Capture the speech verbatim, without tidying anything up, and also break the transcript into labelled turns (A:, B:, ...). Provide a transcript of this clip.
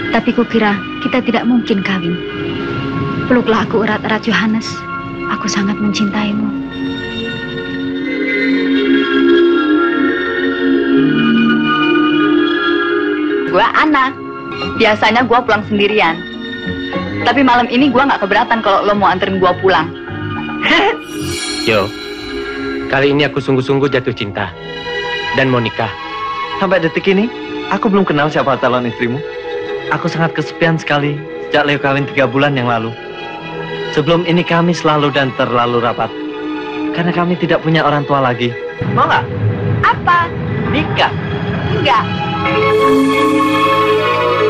A: Tapi kukira kita tidak mungkin kawin. Peluklah aku erat-erat, Johannes. Aku sangat mencintaimu.
B: Gua Ana. Biasanya gua pulang sendirian. Tapi malam ini gua nggak keberatan kalau lo mau anterin gua pulang.
C: Yo, kali ini aku sungguh-sungguh jatuh cinta dan mau nikah.
D: Sampai detik ini, aku belum kenal siapa calon istrimu. Aku sangat kesepian sekali sejak Leo kawin tiga bulan yang lalu. Sebelum ini kami selalu dan terlalu rapat. Karena kami tidak punya orang tua lagi. Mau nggak?
B: Apa?
D: Nikah.
B: Enggak.